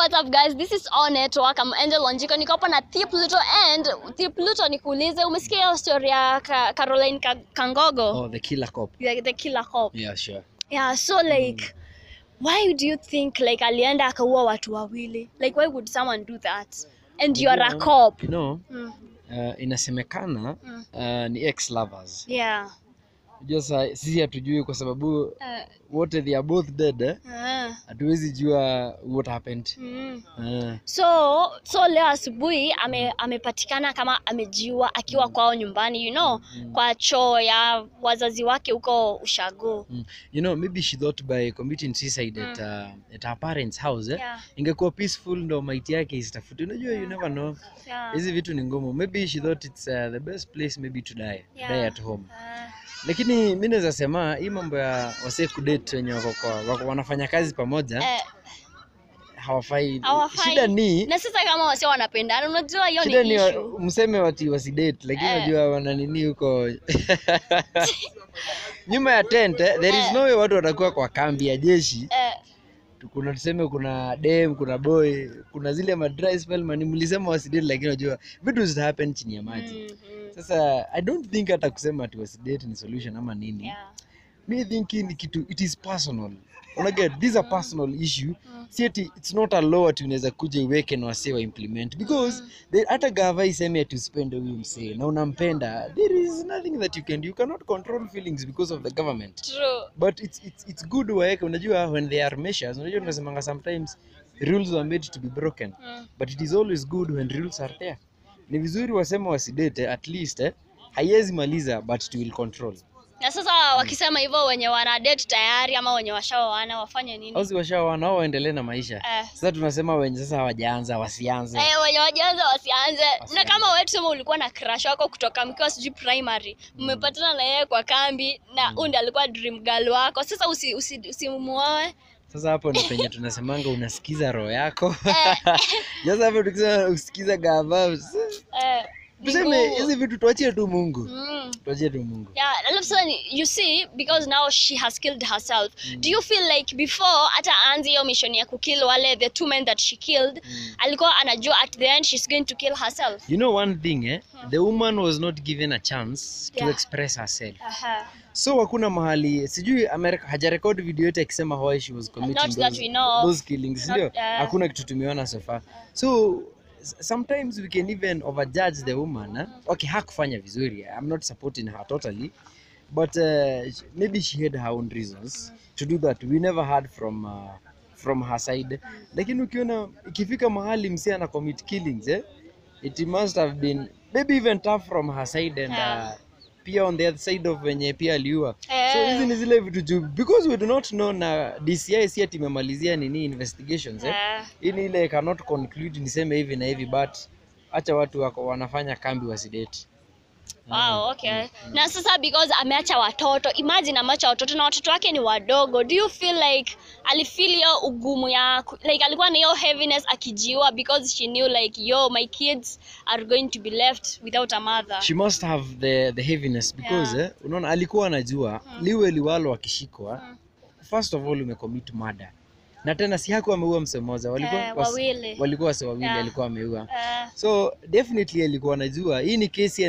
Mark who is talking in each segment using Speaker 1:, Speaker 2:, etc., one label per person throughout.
Speaker 1: what's up guys? This is On Network. I'm Angel Wanjiko. Niko hapa na Thee Pluto and Thee Pluto nikuulize umesikia hiyo story ya Caroline Kangogo?
Speaker 2: Oh, the killer cop.
Speaker 1: The killer cop.
Speaker 2: Yeah, sure.
Speaker 1: Yeah, so like why do you think like alienda akaua watu wawili? Like why would someone do that? And you are a cop.
Speaker 2: You know, inasemekana ni ex-lovers.
Speaker 1: Yeah.
Speaker 2: Just sisi hatujui kwa sababu wote they are both dead. Hatuwezi jua what happened.
Speaker 1: So leo asubuhi amepatikana kama amejiua akiwa kwao nyumbani, you know, kwa choo ya wazazi wake huko Ushago.
Speaker 2: You know, maybe she thought by committing suicide at her parents' house, ingekuwa peaceful ndo maiti yake isitafute. Unajua, you never know. Hizi vitu ni ngumu. Maybe she thought it's the best place maybe to die at home. Lakini mimi naweza sema hii mambo ya wase kudate wenye wako wanafanya kazi pamoja hawafai. Shida ni
Speaker 1: na sasa kama wase wanapendana, unajua hiyo ni
Speaker 2: issue.
Speaker 1: Shida ni
Speaker 2: mseme wasidate, lakini unajua wana nini huko nyuma ya tent. There is no way watu watakuwa kwa kambi ya jeshi. Kuna tuseme kuna dem, kuna boy, kuna zile ma dry spell mani mlisema wasidate, lakini unajua vitu zita happen chini ya maji. Sasa I don't think hata kusema ati wasidate ni solution ama nini. Me thinking kitu it is personal. Unaget, this is a personal issue. See, it's not a law ati unaweza kuja iweke na wase wa implement, because hata gava iseme ati usipende huyu msee na unampenda, there is nothing that you can do. You cannot control feelings because of the government.
Speaker 1: True.
Speaker 2: But it's good waeke. Unajua when there are measures, unajua tunasemanga sometimes rules are made to be broken, but it is always good when rules are there. Ni vizuri wasema wasidate, at least haiwezi maliza but it will control.
Speaker 1: Na sasa wakisema hivyo wenye wana date tayari ama wenye washaoana wafanye nini?
Speaker 2: Au washaoana wao waendelee na maisha. Sasa tunasema wenye sasa hawajaanza wasianze.
Speaker 1: Wenye hawajaanza wasianze. Na kama wewe tuseme ulikuwa na crush wako kutoka mkiwa sijui primary, mmepatana na yeye kwa kambi na unde alikuwa dream girl wako. Sasa usimuoe.
Speaker 2: Sasa hapo ni penye tunasemanga unasikiza roho yako. Sasa hapo tukisema usikiza gava. Tuseme hizi vitu tuachie tu Mungu. Tuachie tu Mungu.
Speaker 1: Yeah, and so you see, because now she has killed herself. Do you feel like before hata anzi hiyo mission ya kukill wale the two men that she killed, alikuwa anajua at the end she's going to kill herself?
Speaker 2: You know one thing, the woman was not given a chance to express herself. So hakuna mahali sijui America hajarecord video yote akisema how she was committing those killings. Ndio hakuna kitu tumeona so far. So sometimes we can even overjudge the woman. Okay, hakufanya vizuri. I'm not supporting her totally, but maybe she had her own reasons to do that. We never heard from her side. Lakini ukiona ikifika mahali msia na commit killings, it must have been maybe even tough from her side and pia on the other side of wenye pia aliua. So hizi ni zile vitu juu, because we do not know na DCI si ati imemalizia nini investigations. Ini ile cannot conclude niseme hivi na hivi, but acha watu wako wanafanya kambi wasidate.
Speaker 1: Wow, okay. Na sasa because ameacha watoto, imagine ameacha watoto na watoto wake ni wadogo. Do you feel like alifeel hiyo ugumu ya like alikuwa na hiyo heaviness akijiua because she knew like my kids are going to be left without a mother?
Speaker 2: She must have the heaviness because unaona alikuwa anajua liwe liwalo akishikwa, first of all umecommit murder. Na tena si hakuwa ameua mse mmoja, walikuwa wase wawili alikuwa ameua. So definitely alikuwa anajua hii ni kesi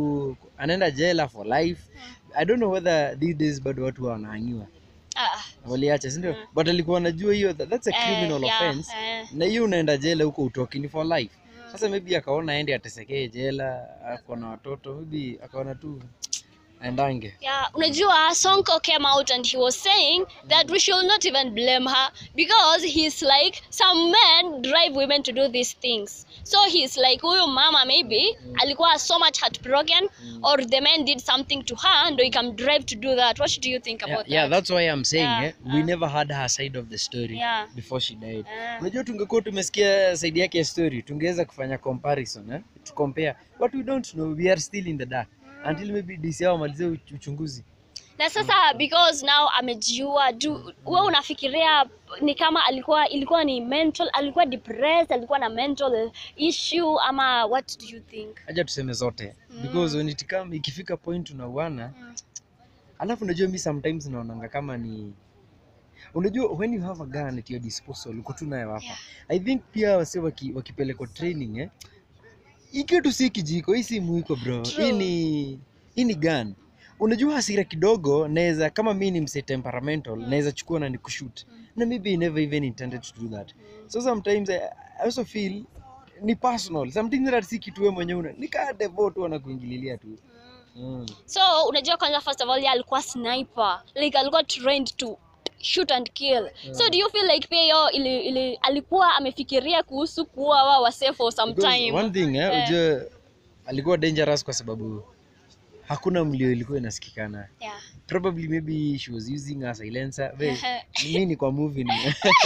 Speaker 2: anaenda jela for life. I don't know whether these days bado watu wanahangiwa. Waliacha, si ndio? But alikuwa anajua hiyo that's a criminal offense. Na hiyo unaenda jela huko utokini for life. Sasa maybe akaona aende atesekee jela, akona watoto, maybe akaona tu andange.
Speaker 1: Yeah, unajua Sonko came out and he was saying that we should not even blame her because he's like some men drive women to do these things. So he's like huyu mama maybe alikuwa so much heartbroken or the man did something to her and he can drive to do that. What do you think about that?
Speaker 2: Yeah, that's why I'm saying we never had her side of the story before she died. Unajua tungekuwa tumesikia side yake ya story tungeweza kufanya comparison, to compare, but we don't know, we are still in the dark until maybe DCI wamalize uchunguzi.
Speaker 1: Na sasa because now amejiua, wewe unafikiria ni kama ilikuwa ni mental, alikuwa depressed, alikuwa na mental issue ama what do you think?
Speaker 2: Acha tuseme zote because when ikifika point unauana, alafu unajua mimi sometimes naonanga kama ni Unajua when you have a gun at your disposal uko tu nayo hapa. I think pia wase wakipelekwa training ikitu si kijiko, hii si mwiko bro. Hii ni gun. Unajua hasira kidogo naweza, kama mimi ni mse temperamental, naweza chukua na nikushoot. Na maybe I never even intended to do that. So sometimes I also feel ni personal. Something that si kitu wewe mwenyewe nika devote wanakuingililia tu.
Speaker 1: So unajua kwanza first of all yeye alikuwa sniper. Like alikuwa trained to shoot and kill. So do you feel like pia yo alikuwa amefikiria kuhusu kuua wao wase for some time?
Speaker 2: One thing unajua alikuwa dangerous kwa sababu hakuna mlio ilikuwa inasikikana. Probably maybe she was using a silencer. Mimi ni kwa movie ni.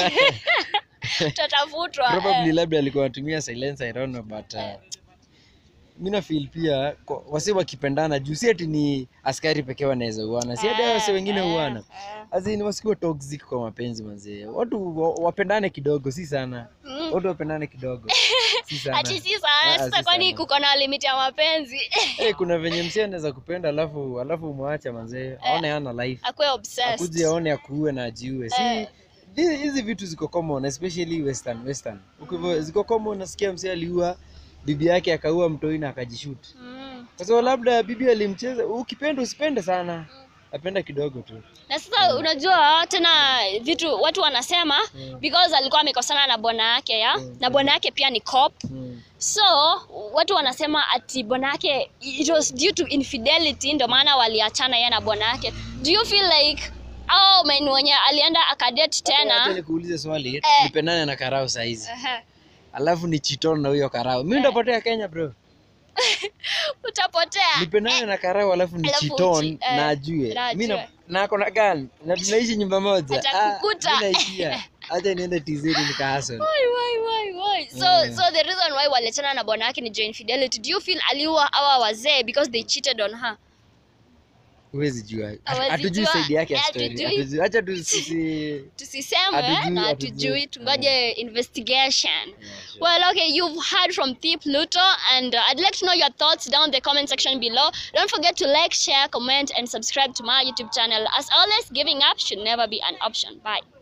Speaker 1: Tatafutwa.
Speaker 2: Probably labda alikuwa anatumia silencer, I don't know, but mimi na feel pia wase wakipendana juu si ati ni askari pekee wanaweza uana. Si hata wase wengine uana. Azini wasikuwa toxic kwa mapenzi manze. Watu wapendane kidogo, si sana. Watu wapendane kidogo. Si sana.
Speaker 1: Ati si sana. Sasa kwani kuko na limit ya mapenzi?
Speaker 2: Kuna venye msee anaweza kupenda alafu muacha manze. Aone hana life.
Speaker 1: Akwe obsessed.
Speaker 2: Akuje aone akuue na ajiue. Si hizi vitu ziko common, especially western. Ukivyo ziko common, nasikia msee aliua bibi yake akaua mtoi na akajishoot. Kwa sababu labda bibi alimcheza, ukipenda usipende sana. Apenda kidogo tu.
Speaker 1: Na sasa unajua tena vitu watu wanasema because alikuwa amekosana na bwana yake na bwana yake pia ni cop. So watu wanasema ati bwana yake it was due to infidelity ndio maana waliachana yeye na bwana yake. Do you feel like mwenye alienda akadate tena?
Speaker 2: Acha nikuulize swali, nipendane na Karau saa hizi. Alafu ni cheaton na huyo Karau. Mimi ndapotea Kenya bro.
Speaker 1: Utapotea.
Speaker 2: Nipendane na Karau alafu ni cheaton na ajue. Mimi na ako na gun na tunaishi nyumba moja.
Speaker 1: Atakukuta.
Speaker 2: Mimi naishia. Acha niende TZ nikahasol.
Speaker 1: Why. So the reason why waliachana na bwana yake ni infidelity. Do you feel aliua hawa wazee because they cheated on her?
Speaker 2: Huwezi jua. Hatujui side yake ya story. Acha
Speaker 1: tusiseme na hatujui, tungoje investigation. Well, okay, you've heard from T Pluto and I'd like to know your thoughts down in the comment section below. Don't forget to like, share, comment and subscribe to my YouTube channel. As always, giving up should never be an option. Bye.